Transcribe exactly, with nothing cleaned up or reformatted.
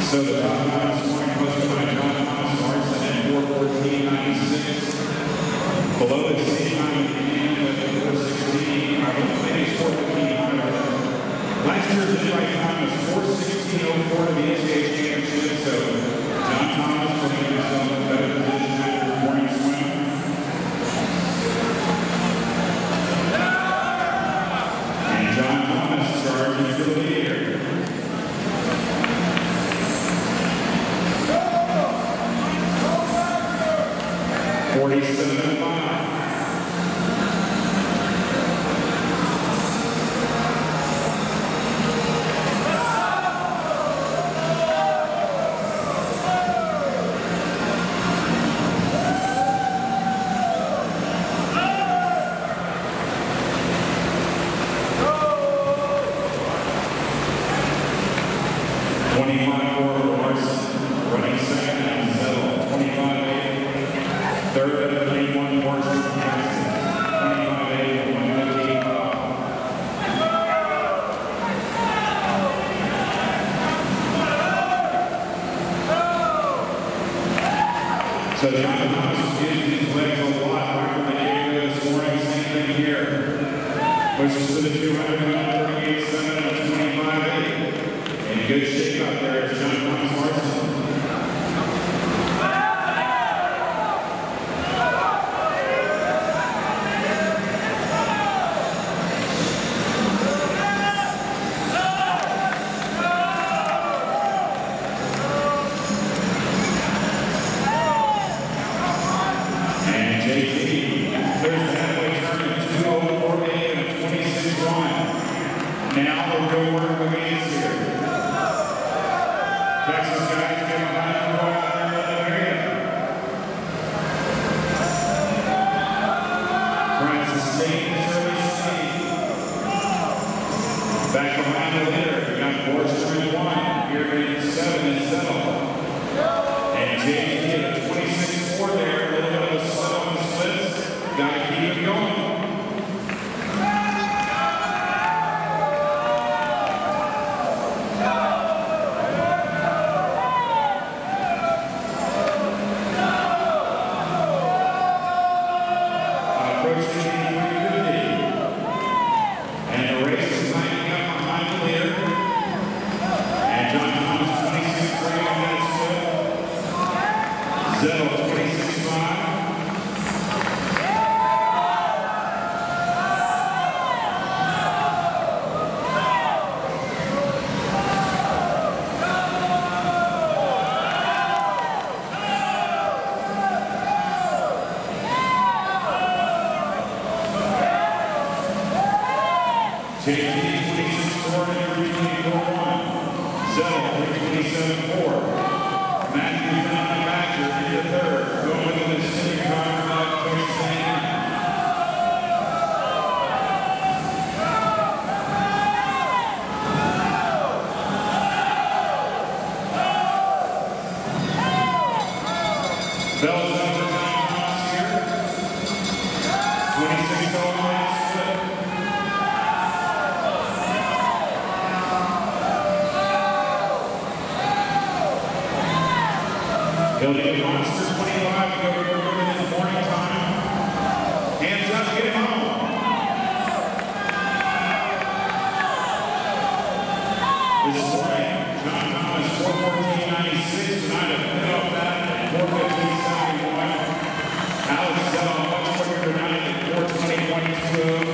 So the top time this morning posted by John Thomas Larson at four fourteen ninety-six. Below the same time began at four sixteen, I believe maybe four fifteen hundred. Last year's in-right time was four sixteen oh four to the N C A A championship, so John Thomas putting himself in a better position after his morning swim. And John Thomas charging to the leader. forty-seven five. twenty-five four Larson, running second and Zettel, twenty-five eight. Third at twenty-one Larson, twenty-five eight, one fifteen five. So John Thomas is using his legs a lot right from the get-go this morning. Same thing here. Pushes to the two hundred, thirty-eight seven, and twenty-five eight. And a good shake out there is John Thomas Larson. And J T clears the halfway turn at two oh four eight and a twenty-six one. Now we'll go work the gains here. Texas guys get behind the ball out there in the area. Trying to sustain this early speed. Back behind the leader, we got Boris twenty-one. Here in seven is Zettel. And J T at a twenty-six four there. A little bit of a slip on the splits. Got to keep it going. Zettel twenty-six five. J T twenty-six four and three twenty-four one. Zettel three twenty-seven four. Matthew Badger in the third, going with the senior contract Coach Sam. Bell's up for John Thomas here. twenty-six oh nine split. He'll need a monster twenty-five to go to in the morning time. Hands up, get him home. This morning, John Thomas, four fourteen ninety-six, tonight a bit off that at four fifteen seventy-one. Alex Zettel, much quicker tonight at four twenty twenty-two.